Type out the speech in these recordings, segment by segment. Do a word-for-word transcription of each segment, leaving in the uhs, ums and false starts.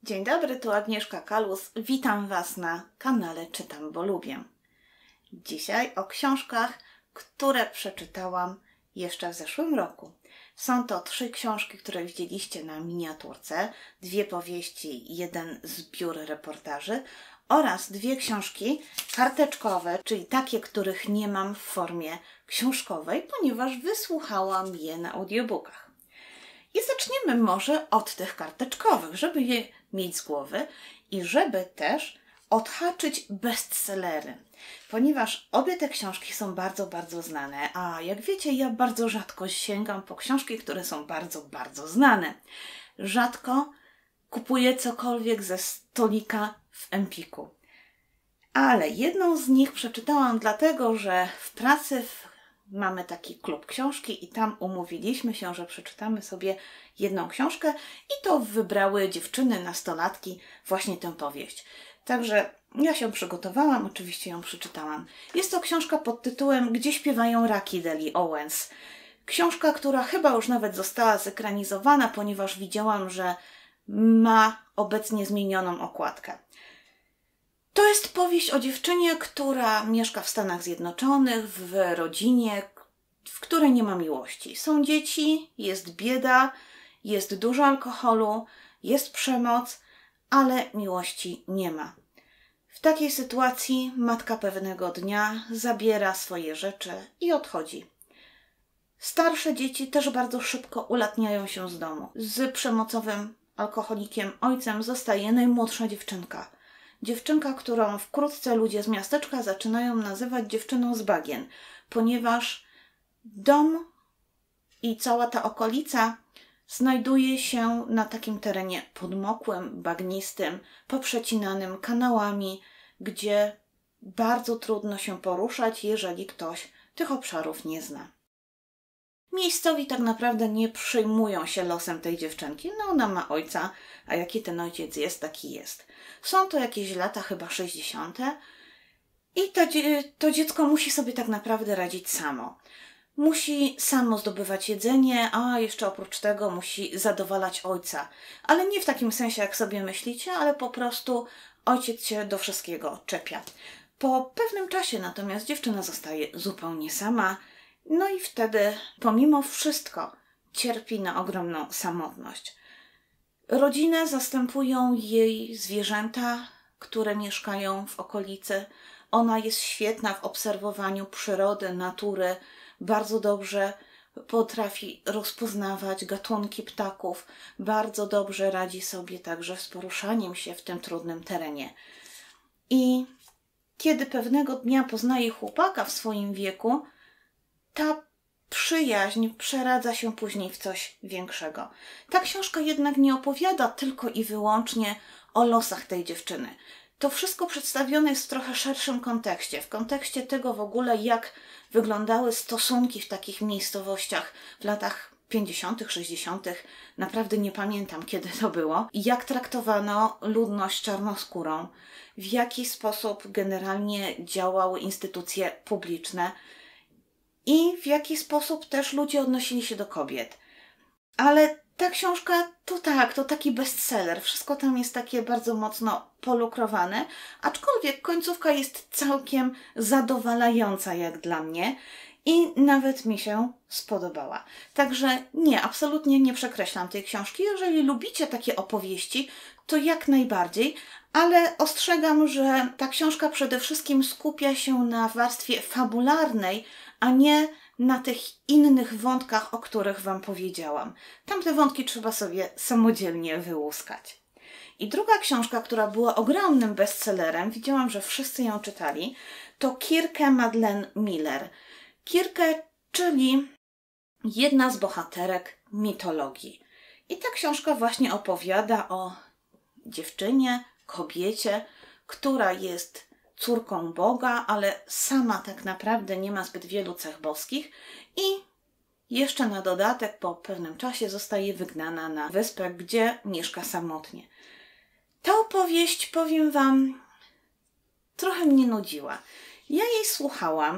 Dzień dobry, tu Agnieszka Kalus. Witam Was na kanale Czytam, bo lubię. Dzisiaj o książkach, które przeczytałam jeszcze w zeszłym roku. Są to trzy książki, które widzieliście na miniaturce, dwie powieści, jeden zbiór reportaży oraz dwie książki karteczkowe, czyli takie, których nie mam w formie książkowej, ponieważ wysłuchałam je na audiobookach. I zaczniemy może od tych karteczkowych, żeby je mieć z głowy i żeby też odhaczyć bestsellery, ponieważ obie te książki są bardzo, bardzo znane, a jak wiecie, ja bardzo rzadko sięgam po książki, które są bardzo, bardzo znane. Rzadko kupuję cokolwiek ze stolika w Empiku. Ale jedną z nich przeczytałam dlatego, że w pracy w mamy taki klub książki i tam umówiliśmy się, że przeczytamy sobie jedną książkę i to wybrały dziewczyny, nastolatki właśnie tę powieść. Także ja się przygotowałam, oczywiście ją przeczytałam. Jest to książka pod tytułem Gdzie śpiewają raki Deli Owens. Książka, która chyba już nawet została zekranizowana, ponieważ widziałam, że ma obecnie zmienioną okładkę. To jest powieść o dziewczynie, która mieszka w Stanach Zjednoczonych, w rodzinie, w której nie ma miłości. Są dzieci, jest bieda, jest dużo alkoholu, jest przemoc, ale miłości nie ma. W takiej sytuacji matka pewnego dnia zabiera swoje rzeczy i odchodzi. Starsze dzieci też bardzo szybko ulatniają się z domu. Z przemocowym alkoholikiem ojcem zostaje najmłodsza dziewczynka. Dziewczynka, którą wkrótce ludzie z miasteczka zaczynają nazywać dziewczyną z bagien, ponieważ dom i cała ta okolica znajduje się na takim terenie podmokłym, bagnistym, poprzecinanym kanałami, gdzie bardzo trudno się poruszać, jeżeli ktoś tych obszarów nie zna. Miejscowi tak naprawdę nie przejmują się losem tej dziewczynki. No ona ma ojca, a jaki ten ojciec jest, taki jest. Są to jakieś lata chyba sześćdziesiąte i to, to dziecko musi sobie tak naprawdę radzić samo. Musi samo zdobywać jedzenie, a jeszcze oprócz tego musi zadowalać ojca. Ale nie w takim sensie, jak sobie myślicie, ale po prostu ojciec się do wszystkiego czepia. Po pewnym czasie natomiast dziewczyna zostaje zupełnie sama. No i wtedy, pomimo wszystko, cierpi na ogromną samotność. Rodzinę zastępują jej zwierzęta, które mieszkają w okolicy. Ona jest świetna w obserwowaniu przyrody, natury. Bardzo dobrze potrafi rozpoznawać gatunki ptaków. Bardzo dobrze radzi sobie także z poruszaniem się w tym trudnym terenie. I kiedy pewnego dnia poznaje chłopaka w swoim wieku, ta przyjaźń przeradza się później w coś większego. Ta książka jednak nie opowiada tylko i wyłącznie o losach tej dziewczyny. To wszystko przedstawione jest w trochę szerszym kontekście. W kontekście tego w ogóle, jak wyglądały stosunki w takich miejscowościach w latach pięćdziesiątych, sześćdziesiątych. Naprawdę nie pamiętam, kiedy to było. I jak traktowano ludność czarnoskórą. W jaki sposób generalnie działały instytucje publiczne. I w jaki sposób też ludzie odnosili się do kobiet. Ale ta książka to tak, to taki bestseller. Wszystko tam jest takie bardzo mocno polukrowane, aczkolwiek końcówka jest całkiem zadowalająca jak dla mnie i nawet mi się spodobała. Także nie, absolutnie nie przekreślam tej książki. Jeżeli lubicie takie opowieści, to jak najbardziej, ale ostrzegam, że ta książka przede wszystkim skupia się na warstwie fabularnej, a nie na tych innych wątkach, o których Wam powiedziałam. Tamte wątki trzeba sobie samodzielnie wyłuskać. I druga książka, która była ogromnym bestsellerem, widziałam, że wszyscy ją czytali, to Kirke Madeleine Miller. Kirke, czyli jedna z bohaterek mitologii. I ta książka właśnie opowiada o dziewczynie, kobiecie, która jest córką Boga, ale sama tak naprawdę nie ma zbyt wielu cech boskich i jeszcze na dodatek po pewnym czasie zostaje wygnana na wyspę, gdzie mieszka samotnie. Ta opowieść, powiem Wam, trochę mnie nudziła. Ja jej słuchałam,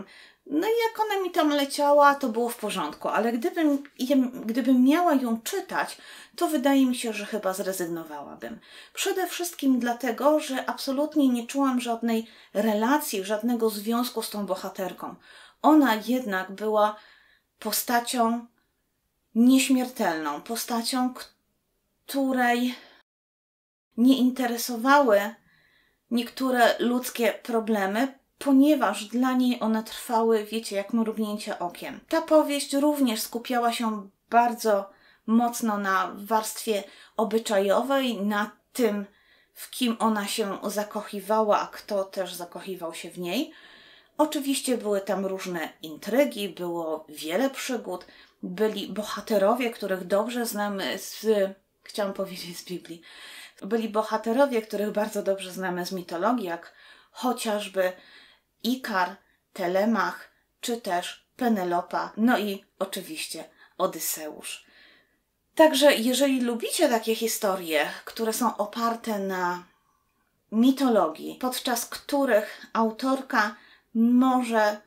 No i jak ona mi tam leciała, to było w porządku, ale gdybym, gdybym miała ją czytać, to wydaje mi się, że chyba zrezygnowałabym. Przede wszystkim dlatego, że absolutnie nie czułam żadnej relacji, żadnego związku z tą bohaterką. Ona jednak była postacią nieśmiertelną, postacią, której nie interesowały niektóre ludzkie problemy, ponieważ dla niej one trwały, wiecie, jak mrugnięcie okiem. Ta powieść również skupiała się bardzo mocno na warstwie obyczajowej, na tym, w kim ona się zakochiwała, a kto też zakochiwał się w niej. Oczywiście były tam różne intrygi, było wiele przygód, byli bohaterowie, których dobrze znamy z, chciałam powiedzieć z Biblii, byli bohaterowie, których bardzo dobrze znamy z mitologii, jak chociażby Ikar, Telemach, czy też Penelopa, no i oczywiście Odyseusz. Także jeżeli lubicie takie historie, które są oparte na mitologii, podczas których autorka może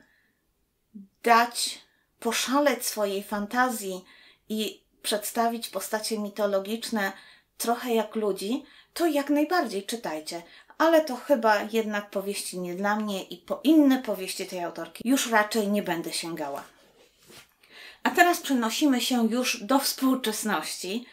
dać, poszaleć swojej fantazji i przedstawić postacie mitologiczne trochę jak ludzi, to jak najbardziej czytajcie. Ale to chyba jednak powieści nie dla mnie i po inne powieści tej autorki już raczej nie będę sięgała. A teraz przenosimy się już do współczesności.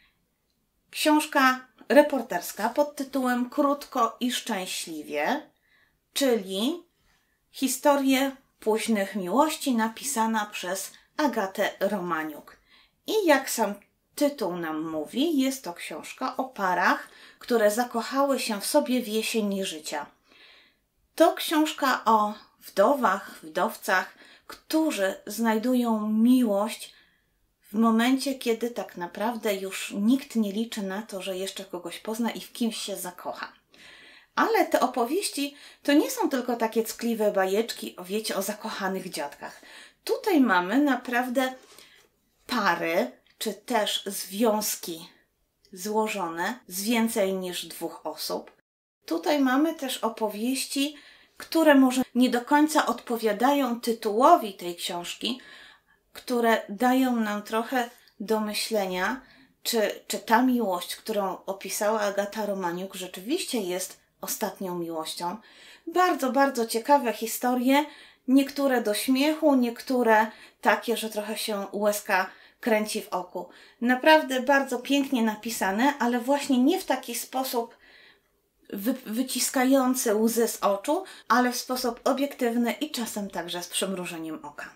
Książka reporterska pod tytułem Krótko i szczęśliwie, czyli historie późnych miłości napisana przez Agatę Romaniuk. I jak sam tytuł nam mówi, jest to książka o parach, które zakochały się w sobie w jesieni życia. To książka o wdowach, wdowcach, którzy znajdują miłość w momencie, kiedy tak naprawdę już nikt nie liczy na to, że jeszcze kogoś pozna i w kimś się zakocha. Ale te opowieści to nie są tylko takie ckliwe bajeczki, o wiecie, o zakochanych dziadkach. Tutaj mamy naprawdę pary, czy też związki złożone z więcej niż dwóch osób. Tutaj mamy też opowieści, które może nie do końca odpowiadają tytułowi tej książki, które dają nam trochę do myślenia, czy, czy ta miłość, którą opisała Agata Romaniuk, rzeczywiście jest ostatnią miłością. Bardzo, bardzo ciekawe historie, niektóre do śmiechu, niektóre takie, że trochę się łezka kręci w oku. Naprawdę bardzo pięknie napisane, ale właśnie nie w taki sposób wy wyciskający łzy z oczu, ale w sposób obiektywny i czasem także z przymrużeniem oka.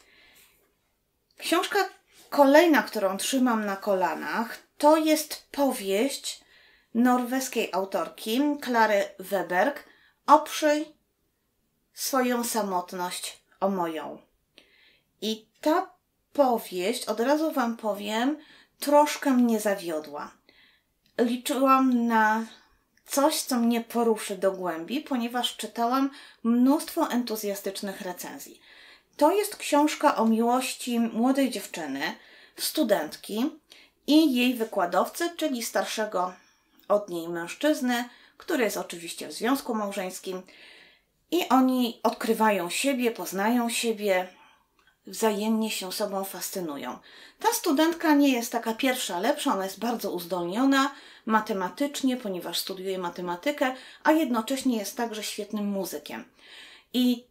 Książka kolejna, którą trzymam na kolanach, to jest powieść norweskiej autorki Klary Weberg Oprzyj swoją samotność o moją. I ta powieść, od razu Wam powiem, troszkę mnie zawiodła. Liczyłam na coś, co mnie poruszy do głębi, ponieważ czytałam mnóstwo entuzjastycznych recenzji. To jest książka o miłości młodej dziewczyny, studentki i jej wykładowcy, czyli starszego od niej mężczyzny, który jest oczywiście w związku małżeńskim, i oni odkrywają siebie, poznają siebie, wzajemnie się sobą fascynują. Ta studentka nie jest taka pierwsza, lepsza, ona jest bardzo uzdolniona matematycznie, ponieważ studiuje matematykę, a jednocześnie jest także świetnym muzykiem. I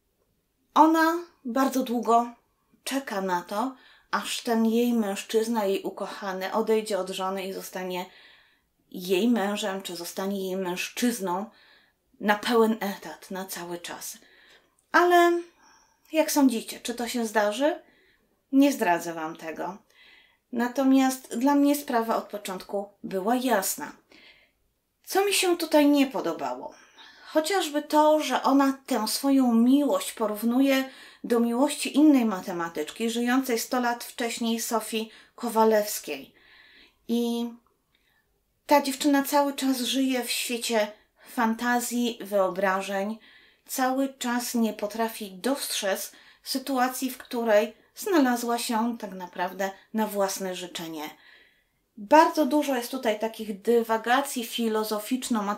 ona bardzo długo czeka na to, aż ten jej mężczyzna, jej ukochany, odejdzie od żony i zostanie jej mężem, czy zostanie jej mężczyzną na pełen etat, na cały czas. Ale jak sądzicie, czy to się zdarzy? Nie zdradzę Wam tego. Natomiast dla mnie sprawa od początku była jasna. Co mi się tutaj nie podobało? Chociażby to, że ona tę swoją miłość porównuje do miłości innej matematyczki, żyjącej sto lat wcześniej, Sofii Kowalewskiej. I ta dziewczyna cały czas żyje w świecie fantazji, wyobrażeń, cały czas nie potrafi dostrzec sytuacji, w której znalazła się tak naprawdę na własne życzenie. Bardzo dużo jest tutaj takich dywagacji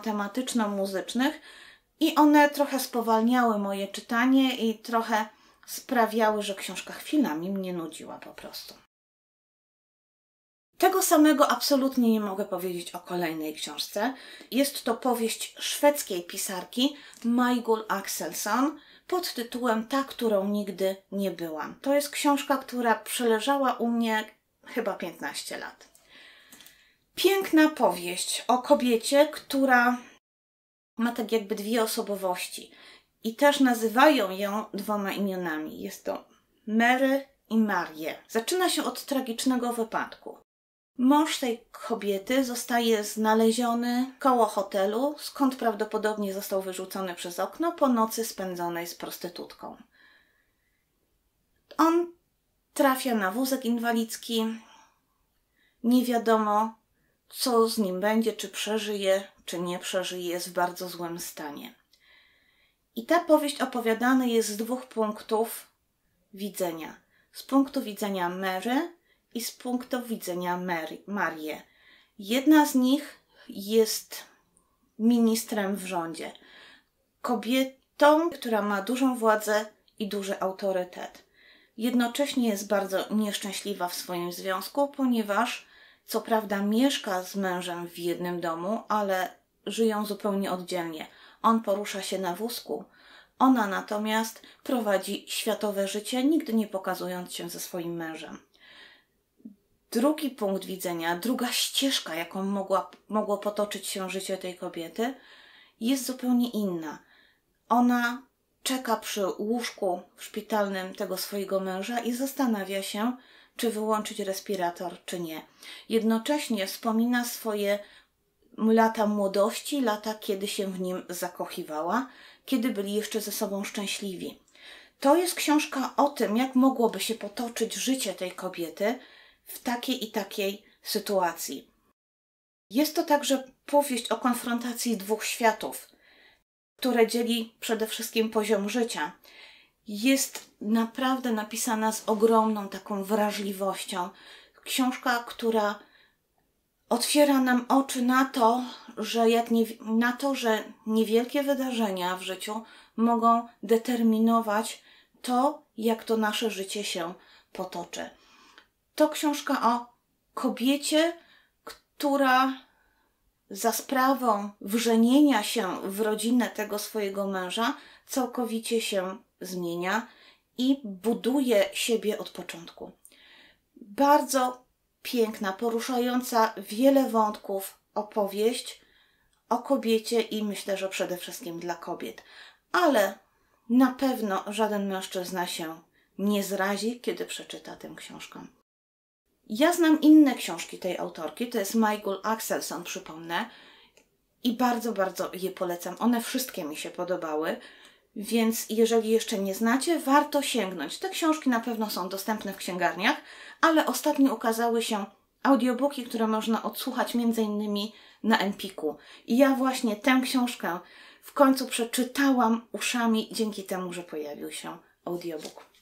filozoficzno-matematyczno-muzycznych i one trochę spowalniały moje czytanie i trochę sprawiały, że książka chwilami mnie nudziła po prostu. Tego samego absolutnie nie mogę powiedzieć o kolejnej książce. Jest to powieść szwedzkiej pisarki Majgull Axelsson pod tytułem Ta, którą nigdy nie byłam. To jest książka, która przeleżała u mnie chyba piętnaście lat. Piękna powieść o kobiecie, która ma tak jakby dwie osobowości i też nazywają ją dwoma imionami. Jest to Mary i Marię. Zaczyna się od tragicznego wypadku. Mąż tej kobiety zostaje znaleziony koło hotelu, skąd prawdopodobnie został wyrzucony przez okno po nocy spędzonej z prostytutką. On trafia na wózek inwalidzki. Nie wiadomo, co z nim będzie, czy przeżyje, czy nie przeżyje, jest w bardzo złym stanie. I ta powieść opowiadana jest z dwóch punktów widzenia. Z punktu widzenia Mary i z punktu widzenia Mary, Marię. Jedna z nich jest ministrem w rządzie. Kobietą, która ma dużą władzę i duży autorytet. Jednocześnie jest bardzo nieszczęśliwa w swoim związku, ponieważ co prawda mieszka z mężem w jednym domu, ale żyją zupełnie oddzielnie. On porusza się na wózku, ona natomiast prowadzi światowe życie, nigdy nie pokazując się ze swoim mężem. Drugi punkt widzenia, druga ścieżka, jaką mogła, mogło potoczyć się życie tej kobiety, jest zupełnie inna. Ona czeka przy łóżku szpitalnym tego swojego męża i zastanawia się, czy wyłączyć respirator, czy nie. Jednocześnie wspomina swoje lata młodości, lata, kiedy się w nim zakochiwała, kiedy byli jeszcze ze sobą szczęśliwi. To jest książka o tym, jak mogłoby się potoczyć życie tej kobiety w takiej i takiej sytuacji. Jest to także powieść o konfrontacji dwóch światów, które dzieli przede wszystkim poziom życia. Jest naprawdę napisana z ogromną taką wrażliwością. Książka, która otwiera nam oczy na to, że jak nie, na to, że niewielkie wydarzenia w życiu mogą determinować to, jak to nasze życie się potoczy. To książka o kobiecie, która za sprawą wrzenienia się w rodzinę tego swojego męża całkowicie się zmienia i buduje siebie od początku. Bardzo piękna, poruszająca wiele wątków opowieść o kobiecie i myślę, że przede wszystkim dla kobiet. Ale na pewno żaden mężczyzna się nie zrazi, kiedy przeczyta tę książkę. Ja znam inne książki tej autorki, to jest Majgull Axelsson, przypomnę, i bardzo, bardzo je polecam. One wszystkie mi się podobały, więc jeżeli jeszcze nie znacie, warto sięgnąć. Te książki na pewno są dostępne w księgarniach, ale ostatnio ukazały się audiobooki, które można odsłuchać między innymi na Empiku. I ja właśnie tę książkę w końcu przeczytałam uszami dzięki temu, że pojawił się audiobook.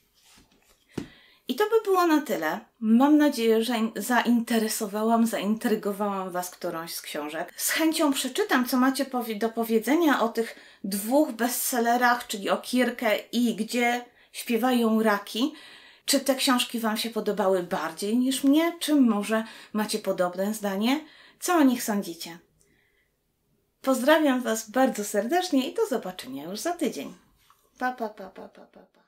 I to by było na tyle. Mam nadzieję, że zainteresowałam, zaintrygowałam Was którąś z książek. Z chęcią przeczytam, co macie do powiedzenia o tych dwóch bestsellerach, czyli o Kirkę i Gdzie śpiewają raki. Czy te książki Wam się podobały bardziej niż mnie? Czy może macie podobne zdanie? Co o nich sądzicie? Pozdrawiam Was bardzo serdecznie i do zobaczenia już za tydzień. Pa, pa, pa, pa, pa, pa.